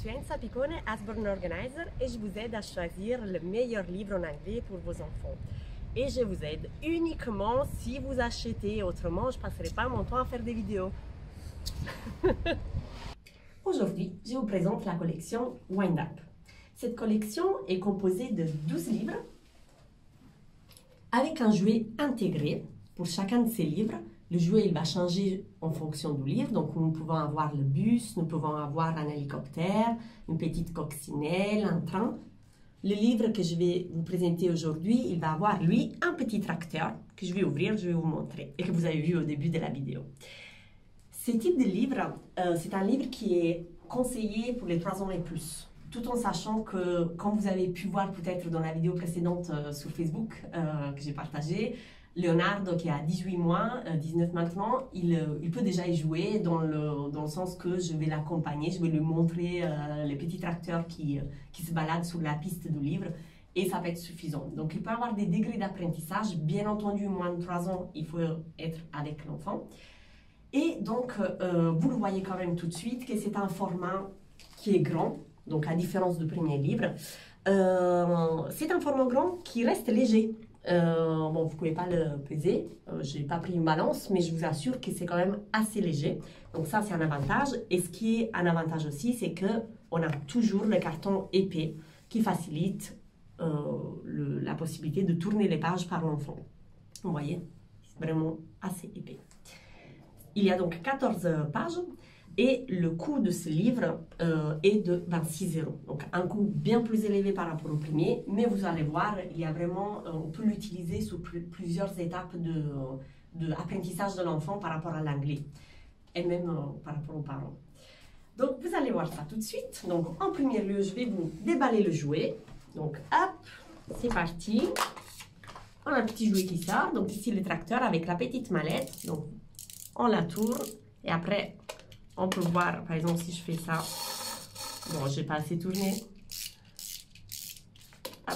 suis Enza Piccone, Asborn Organizer, et je vous aide à choisir le meilleur livre en anglais pour vos enfants. Et je vous aide uniquement si vous achetez, autrement je ne passerai pas mon temps à faire des vidéos. Aujourd'hui, je vous présente la collection Wind Up. Cette collection est composée de 12 livres avec un jouet intégré pour chacun de ces livres. Le jouet il va changer en fonction du livre, donc nous pouvons avoir le bus, nous pouvons avoir un hélicoptère, une petite coccinelle, un train. Le livre que je vais vous présenter aujourd'hui, il va avoir lui un petit tracteur que je vais ouvrir, je vais vous montrer et que vous avez vu au début de la vidéo. Ce type de livre, c'est un livre qui est conseillé pour les 3 ans et plus, tout en sachant que, comme vous avez pu voir peut-être dans la vidéo précédente sur Facebook que j'ai partagée, Leonardo, qui a 18 mois, 19 maintenant, il peut déjà y jouer dans le sens que je vais l'accompagner, je vais lui montrer les petits tracteurs qui se baladent sur la piste du livre et ça va être suffisant. Donc il peut avoir des degrés d'apprentissage, bien entendu, moins de 3 ans, il faut être avec l'enfant. Et donc, vous le voyez quand même tout de suite que c'est un format qui est grand, donc à différence du premier livre. C'est un format grand qui reste léger. Bon, vous ne pouvez pas le peser, je n'ai pas pris une balance, mais je vous assure que c'est quand même assez léger. Donc ça, c'est un avantage. Et ce qui est un avantage aussi, c'est qu'on a toujours le carton épais qui facilite la possibilité de tourner les pages par l'enfant. Vous voyez, c'est vraiment assez épais. Il y a donc 14 pages et le coût de ce livre est de 26 €. Donc un coût bien plus élevé par rapport au premier, mais vous allez voir, il y a vraiment, on peut l'utiliser sur plusieurs étapes d'apprentissage de l'enfant par rapport à l'anglais et même par rapport aux parents. Donc vous allez voir ça tout de suite. Donc en premier lieu, je vais vous déballer le jouet. Donc hop, c'est parti. On a un petit jouet qui sort. Donc ici le tracteur avec la petite mallette. Donc on la tourne et après on peut voir, par exemple si je fais ça, bon j'ai pas assez tourné, hop.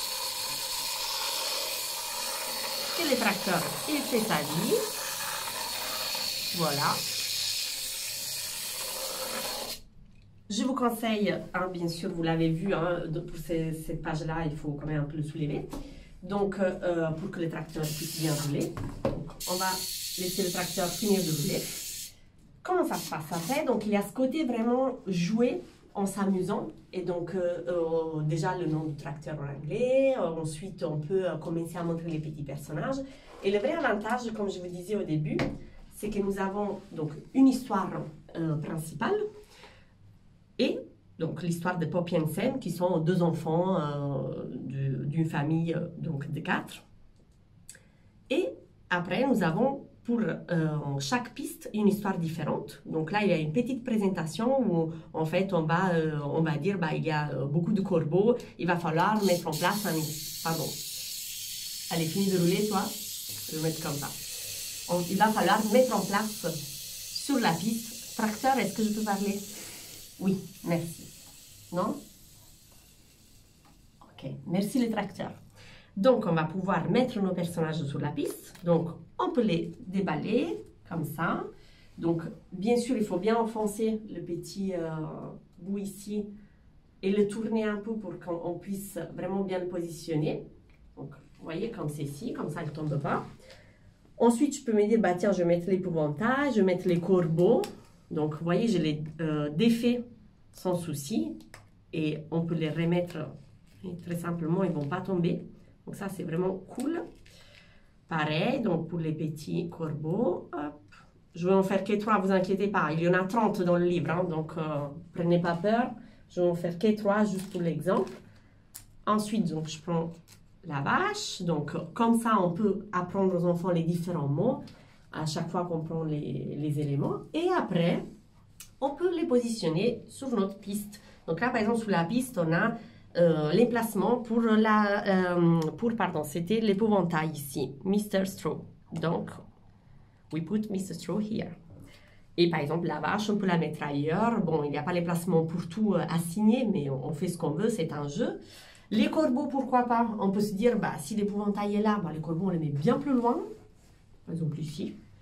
Et le tracteur il fait sa vie, voilà. Je vous conseille, hein, bien sûr vous l'avez vu, hein, pour cette page là il faut quand même un peu le soulever, donc pour que le tracteur puisse bien rouler. Donc on va laisser le tracteur finir de rouler. Comment ça se passe après? Donc il y a ce côté vraiment jouer en s'amusant et donc déjà le nom du tracteur en anglais, ensuite on peut commencer à montrer les petits personnages et le vrai avantage, comme je vous disais au début, c'est que nous avons donc une histoire principale et donc l'histoire de Poppy et Sam qui sont 2 enfants d'une famille donc de 4 et après nous avons pour chaque piste une histoire différente. Donc là, il y a une petite présentation où en fait on va dire bah, il y a beaucoup de corbeaux, il va falloir mettre en place un... Pardon. Allez, finis de rouler toi, je vais mettre comme ça. Il va falloir mettre en place sur la piste. Tracteur, est-ce que je peux parler? Oui, merci. Non? Ok, merci le tracteur. Donc, on va pouvoir mettre nos personnages sur la piste. Donc, on peut les déballer comme ça. Donc, bien sûr, il faut bien enfoncer le petit bout ici et le tourner un peu pour qu'on puisse vraiment bien le positionner. Donc, vous voyez, comme ceci, comme ça, il ne tombe pas. Ensuite, je peux me dire, bah tiens, je vais mettre l'épouvantail, je vais mettre les corbeaux. Donc, vous voyez, je les défais sans souci. Et on peut les remettre très simplement, ils ne vont pas tomber. Donc ça, c'est vraiment cool. Pareil, donc pour les petits corbeaux, hop. Je vais en faire que 3, vous inquiétez pas. Il y en a 30 dans le livre, hein, donc prenez pas peur. Je vais en faire que 3 juste pour l'exemple. Ensuite, donc, je prends la vache. Donc, comme ça, on peut apprendre aux enfants les différents mots à chaque fois qu'on prend les éléments. Et après, on peut les positionner sur notre piste. Donc là, par exemple, sur la piste, on a... l'emplacement pardon, c'était l'épouvantail ici, Mr. Straw. Donc, we put Mr. Straw here. Et par exemple, la vache, on peut la mettre ailleurs. Bon, il n'y a pas l'emplacement pour tout assigné, mais on fait ce qu'on veut, c'est un jeu. Les corbeaux, pourquoi pas? On peut se dire, bah, si l'épouvantail est là, bah, les corbeaux, on les met bien plus loin. Par exemple, ici.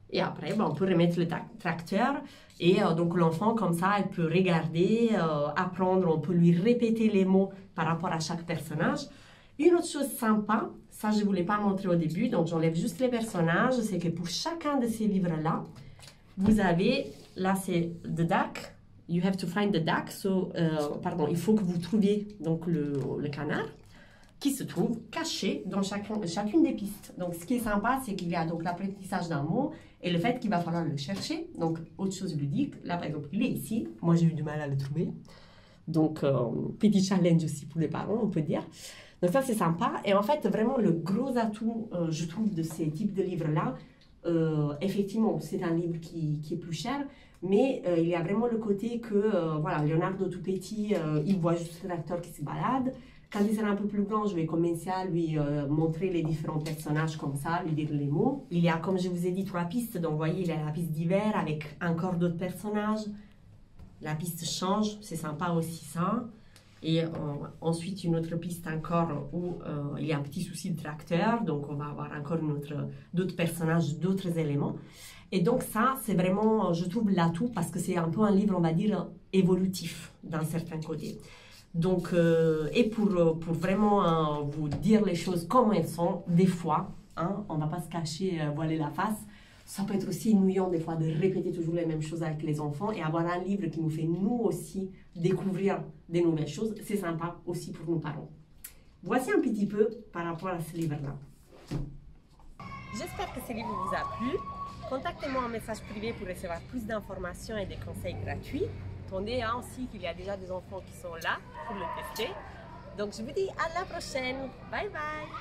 Et après, ben, on peut remettre le tracteur. Et donc l'enfant, comme ça, elle peut regarder, apprendre, on peut lui répéter les mots par rapport à chaque personnage. Une autre chose sympa, ça je ne vous l'ai pas montré au début, donc j'enlève juste les personnages, c'est que pour chacun de ces livres-là, vous avez, là c'est The Duck, you have to find the duck, pardon, il faut que vous trouviez donc le canard, qui se trouve caché dans chacune des pistes. Donc ce qui est sympa, c'est qu'il y a donc l'apprentissage d'un mot et le fait qu'il va falloir le chercher. Donc autre chose ludique, là par exemple il est ici, moi j'ai eu du mal à le trouver. Donc petit challenge aussi pour les parents, on peut dire. Donc ça c'est sympa. Et en fait vraiment le gros atout, je trouve, de ces types de livres-là, effectivement c'est un livre qui est plus cher, mais il y a vraiment le côté que, voilà, Leonardo tout petit, il voit juste un acteur qui se balade. Quand il sera un peu plus grand, je vais commencer à lui montrer les différents personnages comme ça, lui dire les mots. Il y a, comme je vous ai dit, 3 pistes. Donc, vous voyez, il y a la piste d'hiver avec encore d'autres personnages. La piste change, c'est sympa aussi ça. Et ensuite, une autre piste encore où il y a un petit souci de tracteur. Donc, on va avoir encore d'autres personnages, d'autres éléments. Et donc, ça, c'est vraiment, je trouve, l'atout parce que c'est un peu un livre, on va dire, évolutif d'un certain côté. Donc, et pour vraiment vous dire les choses comme elles sont, des fois, hein, on ne va pas se cacher, voiler la face, ça peut être aussi ennuyant des fois de répéter toujours les mêmes choses avec les enfants et avoir un livre qui nous fait nous aussi découvrir des nouvelles choses, c'est sympa aussi pour nos parents. Voici un petit peu par rapport à ce livre-là. J'espère que ce livre vous a plu. Contactez-moi en message privé pour recevoir plus d'informations et des conseils gratuits. Attendez aussi qu'il y a déjà des enfants qui sont là pour le tester. Donc je vous dis à la prochaine. Bye bye.